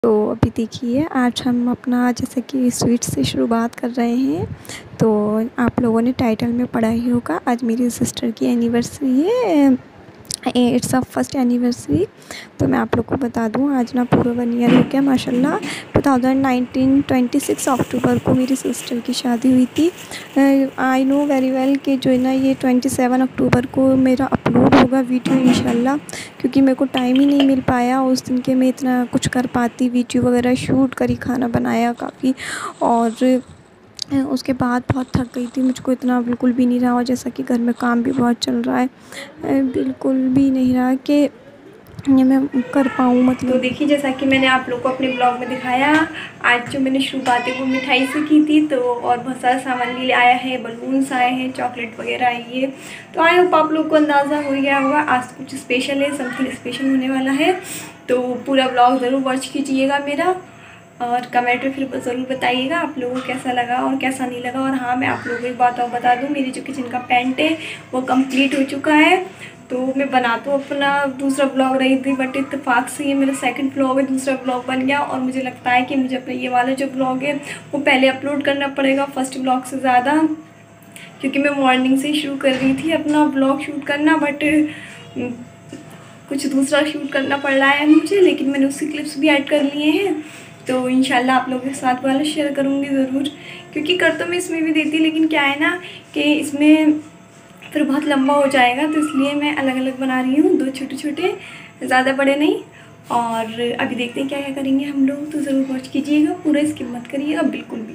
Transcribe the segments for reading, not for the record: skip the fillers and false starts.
तो अभी देखिए आज हम अपना जैसे कि स्वीट से शुरुआत कर रहे हैं। तो आप लोगों ने टाइटल में पढ़ा ही होगा, आज मेरी सिस्टर की एनिवर्सरी है। It's a first anniversary. तो मैं आप लोग को बता दूं, आज ना पूरा 1 ईयर हो गया माशाल्लाह। 2019 26 अक्टूबर को मेरी सिस्टर की शादी हुई थी। आई नो वेरी वेल कि जो है ना ये 27 अक्टूबर को मेरा अपलोड होगा वीडियो इंशाल्लाह, क्योंकि मेरे को टाइम ही नहीं मिल पाया उस दिन के मैं इतना कुछ कर पाती, वीडियो वगैरह शूट करी, खाना बनाया काफ़ी। और उसके बाद बहुत थक गई थी, मुझको इतना बिल्कुल भी नहीं रहा, और जैसा कि घर में काम भी बहुत चल रहा है, बिल्कुल भी नहीं रहा कि ये मैं कर पाऊँ। मतलब तो देखिए, जैसा कि मैंने आप लोग को अपने ब्लॉग में दिखाया, आज जो मैंने शुरुआत है वो मिठाई से की थी। तो और बहुत सारा सामान भी आया है, बलून्स आए हैं, चॉकलेट वगैरह आई है। तो आई होप आप लोग को अंदाज़ा हो गया होगा आज कुछ स्पेशल है, समथिंग स्पेशल होने वाला है। तो पूरा ब्लॉग ज़रूर वॉच कीजिएगा मेरा, और कमेंट में फिर ज़रूर बताइएगा आप लोगों को कैसा लगा और कैसा नहीं लगा। और हाँ, मैं आप लोगों को एक बात और बता दूँ, मेरी जो किचन का पेंट है वो कंप्लीट हो चुका है। तो मैं बना तो अपना दूसरा ब्लॉग रही थी, बट इत्तेफाक से ये मेरा सेकंड ब्लॉग है, दूसरा ब्लॉग बन गया। और मुझे लगता है कि मुझे अपना ये वाला जो ब्लॉग है वो पहले अपलोड करना पड़ेगा फर्स्ट ब्लॉग से ज़्यादा, क्योंकि मैं मॉर्निंग से ही शुरू कर रही थी अपना ब्लॉग शूट करना, बट कुछ दूसरा शूट करना पड़ रहा है मुझे। लेकिन मैंने उसकी क्लिप्स भी ऐड कर लिए हैं, तो इंशाल्लाह आप लोगों के साथ वाला शेयर करूँगी ज़रूर। क्योंकि कर तो मैं इसमें भी देती, लेकिन क्या है ना कि इसमें फिर बहुत लंबा हो जाएगा, तो इसलिए मैं अलग अलग बना रही हूँ, 2 छोटे छोटे, ज़्यादा बड़े नहीं। और अभी देखते हैं क्या क्या करेंगे हम लोग, तो ज़रूर वॉच कीजिएगा, पूरा स्किप मत करिएगा बिल्कुल भी।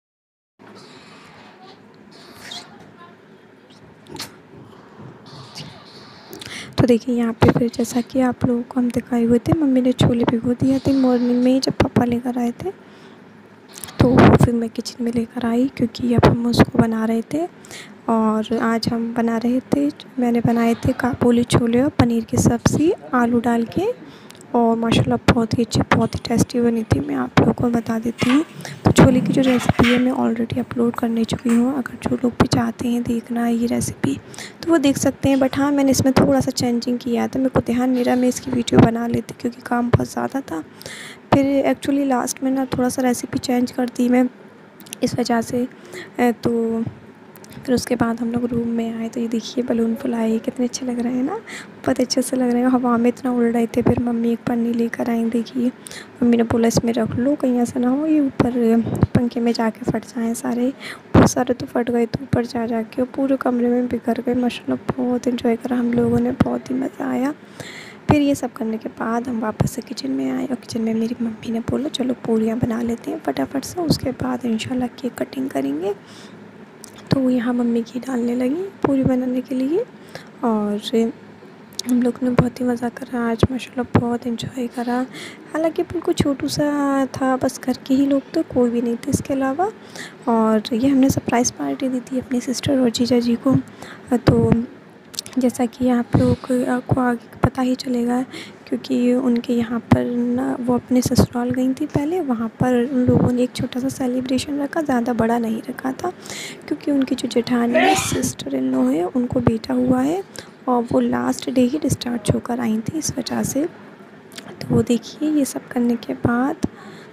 तो देखिए यहाँ पे फिर जैसा कि आप लोगों को हम दिखाए हुए थे, मम्मी ने छोले भिगो दिया थे मॉर्निंग में ही जब पापा लेकर आए थे। तो फिर मैं किचन में लेकर आई, क्योंकि अब हम उसको बना रहे थे। और आज हम बना रहे थे, मैंने बनाए थे काबुली छोले और पनीर की सब्ज़ी आलू डाल के, और माशाल्लाह बहुत ही अच्छी, बहुत ही टेस्टी बनी थी। मैं आप लोगों को बता देती हूँ। तो छोले की जो रेसिपी है मैं ऑलरेडी अपलोड करने चुकी हूँ, अगर जो लोग भी चाहते हैं देखना ये रेसिपी तो वो देख सकते हैं। बट हाँ, मैंने इसमें थोड़ा सा चेंजिंग किया था, मेरे को ध्यान नहीं रहा, मैं इसकी वीडियो बना लेती क्योंकि काम बहुत ज़्यादा था। फिर एक्चुअली लास्ट में ना थोड़ा सा रेसिपी चेंज कर दी मैं इस वजह से। तो फिर उसके बाद हम लोग रूम में आए, तो ये देखिए बलून फुलाए, कितने अच्छे लग रहे हैं ना, बहुत अच्छे से लग रहे हैं, हवा में इतना उड़ रहे थे। फिर मम्मी एक पन्नी लेकर आई, देखिए मम्मी ने बोला इसमें रख लो, कहीं ऐसा ना हो ये ऊपर पंखे में जाके फट जाएँ सारे। बहुत सारे तो फट गए थे ऊपर जा के, और पूरे कमरे में बिखर गए। माशाल्लाह बहुत इन्जॉय करा हम लोगों ने, बहुत ही मज़ा आया। फिर ये सब करने के बाद हम वापस से किचन में आए, और किचन में मेरी मम्मी ने बोला चलो पूरियाँ बना लेते हैं फटाफट से, उसके बाद इंशाल्लाह केक कटिंग करेंगे। तो यहाँ मम्मी घी डालने लगी पूरी बनाने के लिए, और हम लोग ने बहुत ही मज़ा करा आज, माशाल्लाह बहुत एंजॉय करा। हालांकि बिल्कुल छोटू सा था, बस घर के ही लोग, तो कोई भी नहीं थे इसके अलावा। और ये हमने सरप्राइज़ पार्टी दी थी अपनी सिस्टर और जीजा जी को। तो जैसा कि आप लोग को आगे पता ही चलेगा, क्योंकि उनके यहाँ पर ना वो अपने ससुराल गई थी पहले, वहाँ पर उन लोगों ने एक छोटा सा सेलिब्रेशन रखा, ज़्यादा बड़ा नहीं रखा था, क्योंकि उनकी जो जेठानी है, सिस्टर इन लॉ है, उनको बेटा हुआ है, और वो लास्ट डे ही डिस्चार्ज होकर आई थी, इस वजह से। तो वो देखिए ये सब करने के बाद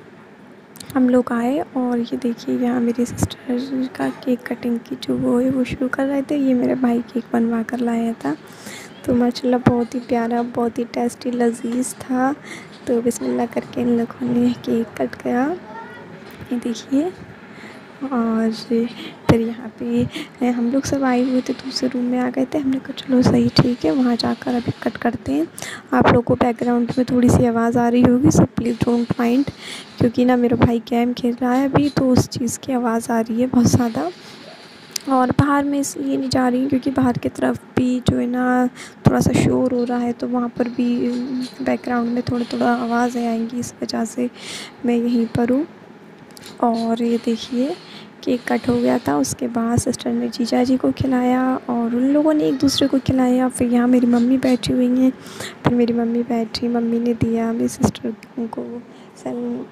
हम लोग आए, और ये देखिए यहाँ मेरी सिस्टर का केक कटिंग की जो वो है वो शुरू कर रहे थे। ये मेरे भाई केक बनवा कर लाया था, तो माशाल्लाह बहुत ही प्यारा, बहुत ही टेस्टी लज़ीज़ था। तो बिस्मिल्लाह करके इन लोगों ने केक कट किया, ये देखिए। और फिर यहाँ पे हम लोग सब आए हुए थे, दूसरे रूम में आ गए थे, हमने कहा चलो सही ठीक है, वहाँ जाकर अभी कट करते हैं। आप लोगों को बैकग्राउंड में थोड़ी सी आवाज़ आ रही होगी, सो प्लीज़ डोंट माइंड, क्योंकि ना मेरा भाई गेम खेल रहा है अभी, तो उस चीज़ की आवाज़ आ रही है बहुत ज़्यादा। और बाहर में इसलिए नहीं जा रही हूँ क्योंकि बाहर की तरफ भी जो है ना थोड़ा सा शोर हो रहा है, तो वहाँ पर भी बैकग्राउंड में थोड़ा थोड़ा आवाज़ें आएंगी, इस वजह से मैं यहीं पर हूँ। और ये देखिए केक कट हो गया था, उसके बाद सिस्टर ने जीजा जी को खिलाया, और उन लोगों ने एक दूसरे को खिलाया। फिर यहाँ मेरी मम्मी बैठी हुई हैं, फिर मेरी मम्मी बैठी, मम्मी ने दिया मेरी सिस्टर को सल।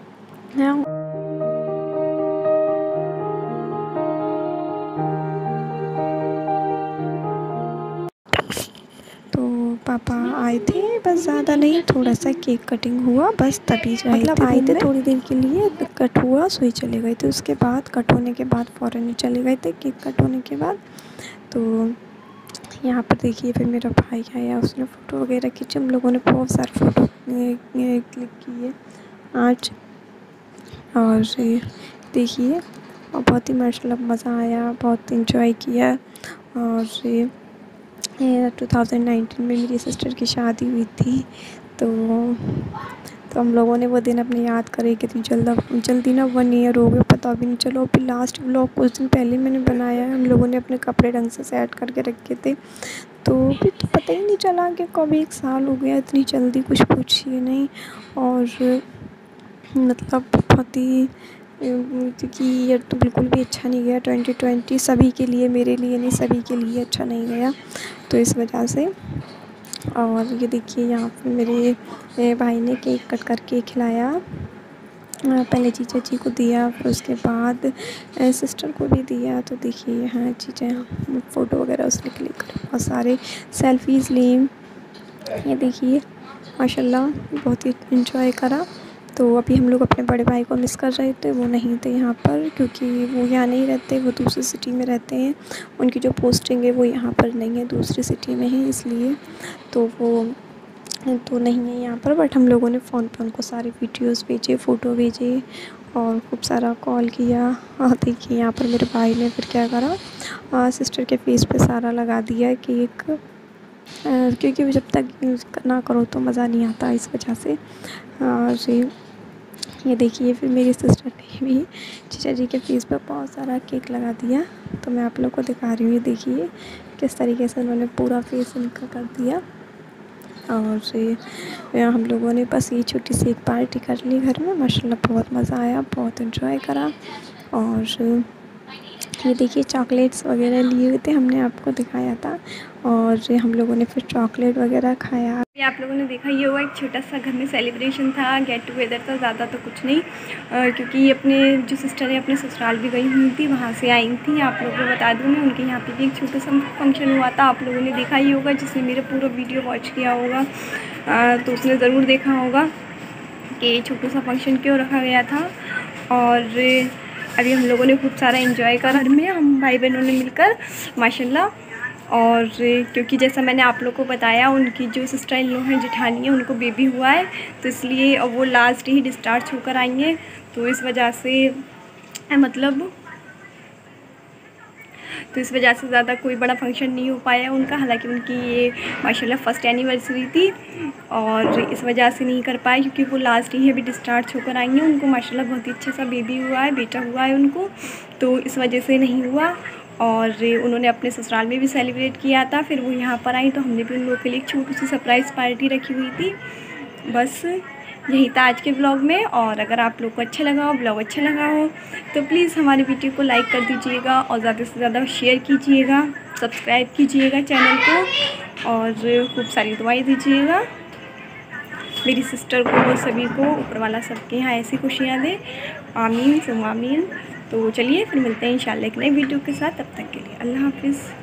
तो पापा आए थे बस ज़्यादा नहीं, थोड़ा सा केक कटिंग हुआ बस, तभी मतलब आए थे थोड़ी देर के लिए, कट हुआ, सोई चले गए थे। उसके बाद कट होने के बाद फ़ौरन ही चले गए थे केक कट होने के बाद। तो यहाँ पर देखिए फिर मेरा भाई आया, उसने फ़ोटो वगैरह खींची। हम लोगों ने बहुत सारे फ़ोटो क्लिक किए आज। और देखिए और बहुत ही माशाल्लाह मज़ा आया, बहुत इंजॉय किया। और 2019 में मेरी सिस्टर की शादी हुई थी। तो हम लोगों ने वो दिन अपने याद करे कितनी जल्दी ना 1 ईयर हो गया, पता भी नहीं चलो। अभी लास्ट व्लॉग कुछ दिन पहले मैंने बनाया है, हम लोगों ने अपने कपड़े ढंग से सेट करके रखे थे। तो फिर तो पता ही नहीं चला कि कब 1 साल हो गया, इतनी जल्दी कुछ पूछिए नहीं। और मतलब बहुत ही क्योंकि ये तो बिल्कुल भी अच्छा नहीं गया 2020 सभी के लिए, मेरे लिए नहीं, सभी के लिए अच्छा नहीं गया, तो इस वजह से। और ये देखिए यहाँ पे मेरे भाई ने केक कट करके खिलाया। पहले जीजा जी को दिया, फिर उसके बाद सिस्टर को भी दिया। तो देखिए यहाँ चीज़ें फ़ोटो वगैरह उसने क्लिक कर बहुत सारे सेल्फीज़ ली। ये देखिए माशाल्लाह बहुत ही इंजॉय करा। तो अभी हम लोग अपने बड़े भाई को मिस कर रहे थे, वो नहीं थे यहाँ पर, क्योंकि वो यहाँ नहीं रहते, वो दूसरी सिटी में रहते हैं। उनकी जो पोस्टिंग है वो यहाँ पर नहीं है, दूसरी सिटी में है, इसलिए तो वो तो नहीं है यहाँ पर। बट हम लोगों ने फ़ोन पे उनको सारे वीडियोस भेजे, फ़ोटो भेजे और खूब सारा कॉल किया। और देखिए यहाँ पर मेरे भाई ने फिर क्या करा, सिस्टर के फेस पे सारा लगा दिया केक, क्योंकि जब तक ना करो तो मज़ा नहीं आता, इस वजह से। और ये देखिए फिर मेरी सिस्टर ने भी जीजा जी के फेस पे बहुत सारा केक लगा दिया। तो मैं आप लोग को दिखा रही हूँ, ये देखिए किस तरीके से उन्होंने पूरा फेस उनका कर दिया। और हम लोगों ने बस ये छोटी सी एक पार्टी कर ली घर में, माशाल्लाह बहुत मज़ा आया, बहुत एंजॉय करा। और ये देखिए चॉकलेट्स वगैरह लिए हुए थे, हमने आपको दिखाया था। और हम लोगों ने फिर चॉकलेट वगैरह खाया। ये आप लोगों ने देखा ही होगा, एक छोटा सा घर में सेलिब्रेशन था, गेट टुगेदर था, ज़्यादा तो कुछ नहीं। क्योंकि अपने जो सिस्टर है अपने ससुराल भी गई हुई थी, वहाँ से आई थी। आप लोगों को बता दूँ मैं, उनके यहाँ पे भी एक छोटा सा फंक्शन हुआ था, आप लोगों ने देखा ही होगा। जिसने मेरा पूरा वीडियो वॉच किया होगा तो उसने ज़रूर देखा होगा कि छोटा सा फंक्शन क्यों रखा गया था। और अभी हम लोगों ने खूब सारा एंजॉय करा घर में, हम भाई बहनों ने मिलकर माशाल्लाह। और क्योंकि जैसा मैंने आप लोग को बताया, उनकी जो सिस्टर इन लोग हैं, जेठानी है, उनको बेबी हुआ है, तो इसलिए अब वो लास्ट ही डिस्चार्ज होकर आई हैं। तो इस वजह से ज़्यादा कोई बड़ा फंक्शन नहीं हो पाया उनका। हालांकि उनकी ये माशाल्लाह फर्स्ट एनिवर्सरी थी और इस वजह से नहीं कर पाए, क्योंकि वो लास्ट ही अभी डिस्चार्ज होकर आई हैं। उनको माशाल्लाह बहुत ही अच्छा सा बेबी हुआ है, बेटा हुआ है उनको, तो इस वजह से नहीं हुआ। और उन्होंने अपने ससुराल में भी सेलिब्रेट किया था, फिर वो यहाँ पर आई तो हमने भी उन लोगों के लिए एक छोटी सी सरप्राइज़ पार्टी रखी हुई थी। बस यही था आज के ब्लॉग में। और अगर आप लोग को अच्छा लगा हो, ब्लॉग अच्छा लगा हो, तो प्लीज़ हमारी वीडियो को लाइक कर दीजिएगा और ज़्यादा से ज़्यादा शेयर कीजिएगा, सब्सक्राइब कीजिएगा चैनल को और खूब सारी दुआएं दीजिएगा मेरी सिस्टर को, सभी को, ऊपर वाला सबके यहाँ ऐसी खुशियाँ दे, आमीन सुम आमीन। तो चलिए फिर मिलते हैं इंशाल्लाह एक नई वीडियो के साथ, तब तक के लिए अल्लाह हाफिज़।